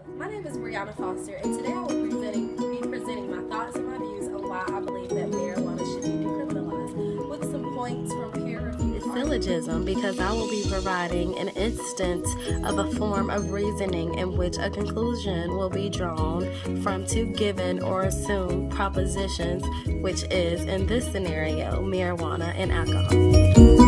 My name is Brianna Foster, and today I will be presenting my thoughts and my views on why I believe that marijuana should be decriminalized, with some points from peer-reviewed syllogism, because I will be providing an instance of a form of reasoning in which a conclusion will be drawn from two given or assumed propositions, which is, in this scenario, marijuana and alcohol.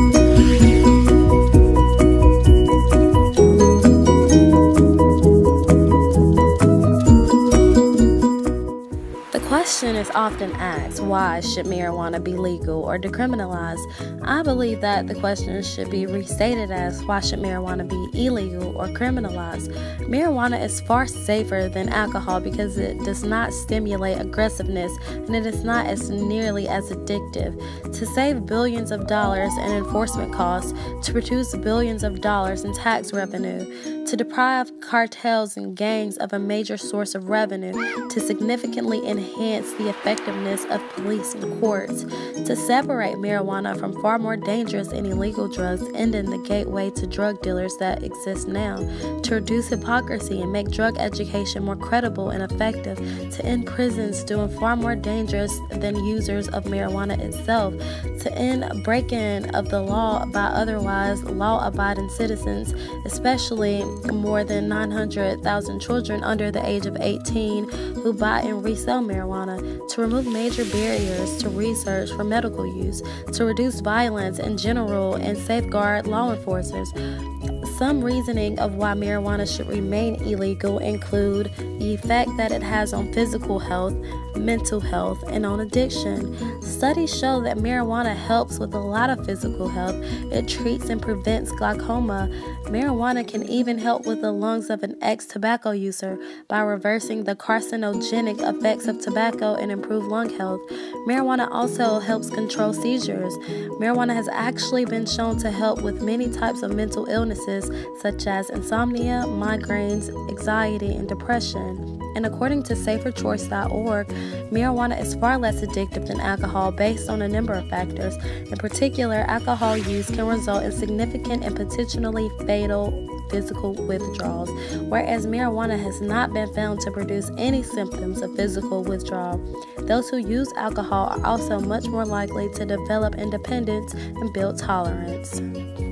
The question is often asked, why should marijuana be legal or decriminalized? I believe that the question should be restated as, why should marijuana be illegal or criminalized? Marijuana is far safer than alcohol because it does not stimulate aggressiveness and it is not as nearly as addictive. To save billions of dollars in enforcement costs, to produce billions of dollars in tax revenue, to deprive cartels and gangs of a major source of revenue, to significantly enhance the effectiveness of police and courts, to separate marijuana from far more dangerous and illegal drugs, ending the gateway to drug dealers that exist now, to reduce hypocrisy and make drug education more credible and effective, to end prisons doing far more dangerous than users of marijuana itself, to end breaking of the law by otherwise law-abiding citizens, especially more than 900,000 children under the age of 18 who buy and resell marijuana, to remove major barriers to research for medical use, to reduce violence in general and safeguard law enforcers. Some reasoning of why marijuana should remain illegal include the effect that it has on physical health, mental health, and on addiction. Studies show that marijuana helps with a lot of physical health. It treats and prevents glaucoma. Marijuana can even help with the lungs of an ex-tobacco user by reversing the carcinogenic effects of tobacco and improve lung health. Marijuana also helps control seizures. Marijuana has actually been shown to help with many types of mental illnesses such as insomnia, migraines, anxiety, and depression. And according to SaferChoice.org, marijuana is far less addictive than alcohol based on a number of factors. In particular, alcohol use can result in significant and potentially fatal physical withdrawals, whereas marijuana has not been found to produce any symptoms of physical withdrawal. Those who use alcohol are also much more likely to develop independence and build tolerance.